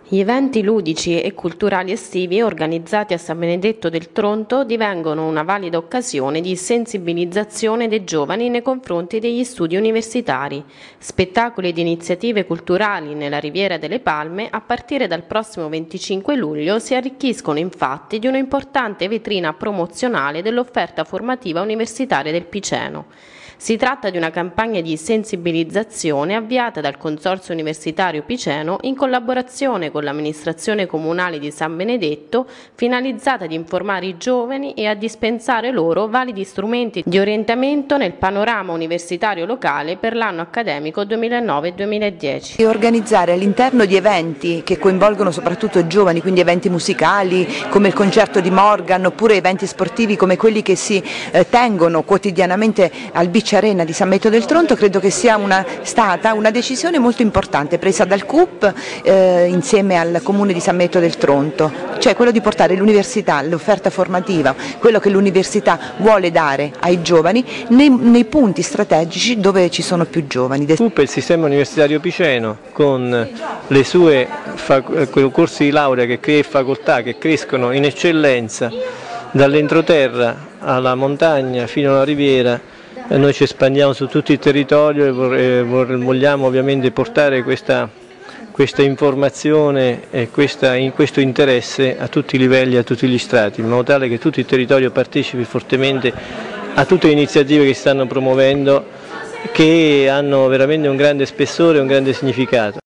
Gli eventi ludici e culturali estivi organizzati a San Benedetto del Tronto divengono una valida occasione di sensibilizzazione dei giovani nei confronti degli studi universitari. Spettacoli ed iniziative culturali nella Riviera delle Palme a partire dal prossimo 25 luglio si arricchiscono infatti di un'importante vetrina promozionale dell'offerta formativa universitaria del Piceno. Si tratta di una campagna di sensibilizzazione avviata dal Consorzio Universitario Piceno in collaborazione con l'amministrazione comunale di San Benedetto, finalizzata ad informare i giovani e a dispensare loro validi strumenti di orientamento nel panorama universitario locale per l'anno accademico 2009-2010. E organizzare all'interno di eventi che coinvolgono soprattutto i giovani, quindi eventi musicali come il concerto di Morgan oppure eventi sportivi come quelli che si tengono quotidianamente al Beach Arena di San Benedetto del Tronto, credo che sia stata una decisione molto importante presa dal CUP insieme al Comune di San Benedetto del Tronto, cioè quello di portare l'università, l'offerta formativa, quello che l'università vuole dare ai giovani nei punti strategici dove ci sono più giovani. Il CUP è il sistema universitario piceno con le sue corsi di laurea e facoltà che crescono in eccellenza dall'entroterra alla montagna fino alla riviera. Noi ci espandiamo su tutto il territorio e vogliamo ovviamente portare questa informazione e questo interesse a tutti i livelli, a tutti gli strati, in modo tale che tutto il territorio partecipi fortemente a tutte le iniziative che si stanno promuovendo, che hanno veramente un grande spessore e un grande significato.